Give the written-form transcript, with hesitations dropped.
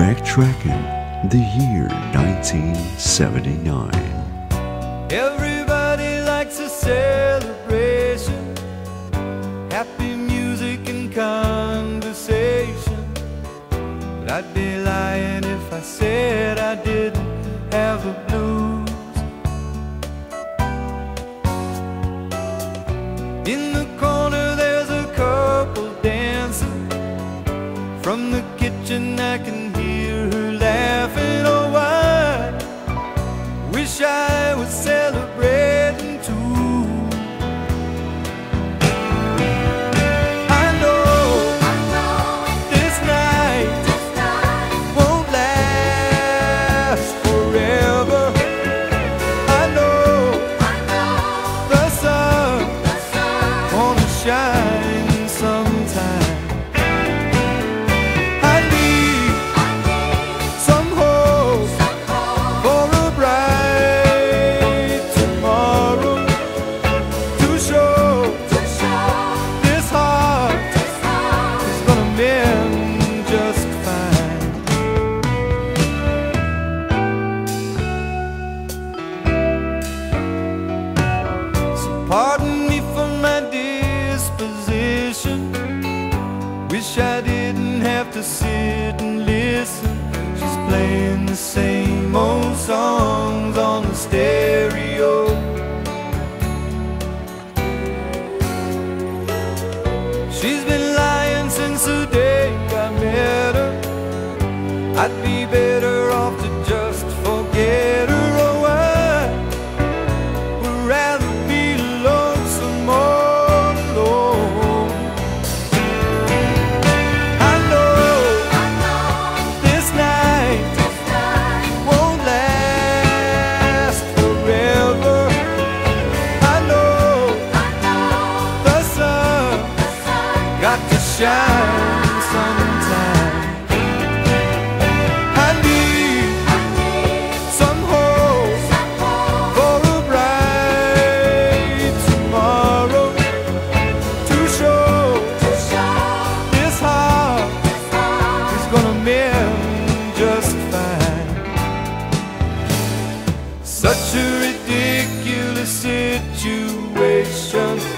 backtracking the year 1979. Everybody likes a celebration, happy music and conversation. But I'd be lying if I said I didn't have the blues. In the corner there's a couple dancing. From the kitchen I can hear her laughing. Oh, I wish I was celebrating too. I know this night won't last forever. I know the sun gonna shine sometime. Pardon me for my disposition. Wish I didn't have to sit and listen. She's playing the same old songs on the stereo. She's been lying since the day I met her. I'd be better off to just forget her. Oh, I would rather shine sometime. I need some hope for a bright tomorrow, to show this heart is gonna mend just fine. Such a ridiculous situation.